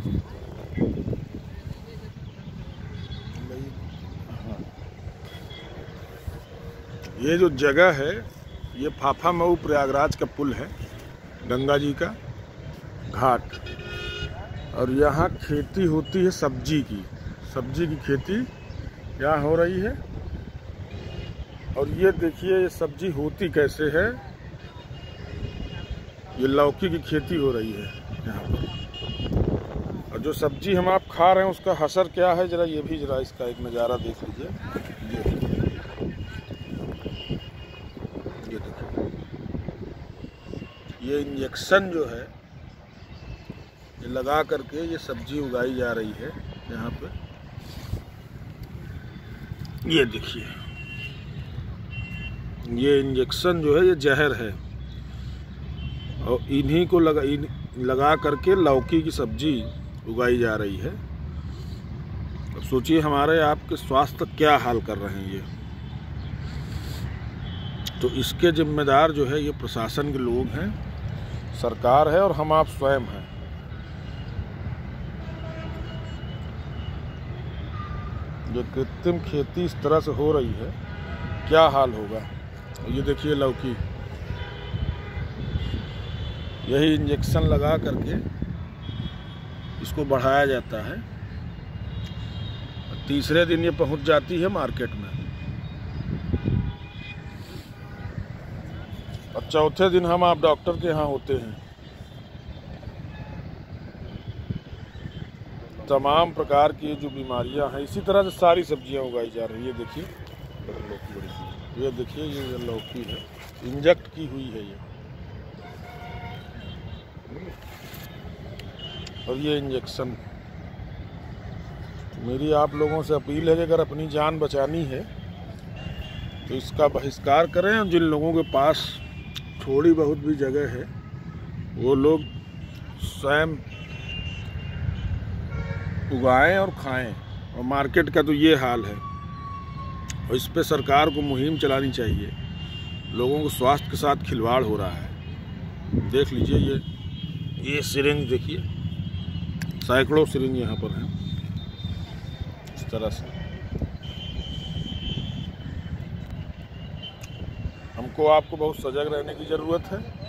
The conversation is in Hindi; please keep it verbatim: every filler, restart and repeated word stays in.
ये जो जगह है ये फाफा मऊ प्रयागराज का पुल है, गंगा जी का घाट। और यहाँ खेती होती है सब्जी की, सब्जी की खेती यहाँ हो रही है। और ये देखिए ये सब्जी होती कैसे है, ये लौकी की खेती हो रही है यहाँ पर। और जो सब्जी हम आप खा रहे हैं उसका असर क्या है, जरा ये भी जरा इसका एक नज़ारा देख लीजिए। ये ये देखिए, ये इंजेक्शन जो है ये लगा करके ये सब्जी उगाई जा रही है यहाँ पे। ये देखिए, ये इंजेक्शन जो है ये जहर है और इन्हीं को लगा इन, लगा करके लौकी की सब्जी उगाई जा रही है। अब सोचिए हमारे आपके स्वास्थ्य क्या हाल कर रहे हैं ये। तो इसके जिम्मेदार जो है ये प्रशासन के लोग हैं, सरकार है और हम आप स्वयं हैं। जो कृत्रिम खेती इस तरह से हो रही है, क्या हाल होगा। ये देखिए लौकी, यही इंजेक्शन लगा करके इसको बढ़ाया जाता है। तीसरे दिन ये पहुंच जाती है मार्केट में और चौथे दिन हम आप डॉक्टर के यहाँ होते हैं। तमाम प्रकार की जो बीमारियां हैं, इसी तरह से सारी सब्जियां उगाई जा रही है। ये देखिए लौकी बड़ी, ये देखिए ये लौकी है, इंजेक्ट की हुई है ये। और ये इंजेक्शन, मेरी आप लोगों से अपील है कि अगर अपनी जान बचानी है तो इसका बहिष्कार करें। और जिन लोगों के पास थोड़ी बहुत भी जगह है वो लोग स्वयं उगाएं और खाएं। और मार्केट का तो ये हाल है और इस पे सरकार को मुहिम चलानी चाहिए। लोगों को स्वास्थ्य के साथ खिलवाड़ हो रहा है। देख लीजिए ये ये सिरिंज देखिए, सैकड़ों सिरिंज यहाँ पर हैं इस तरह से। हमको आपको बहुत सजग रहने की ज़रूरत है।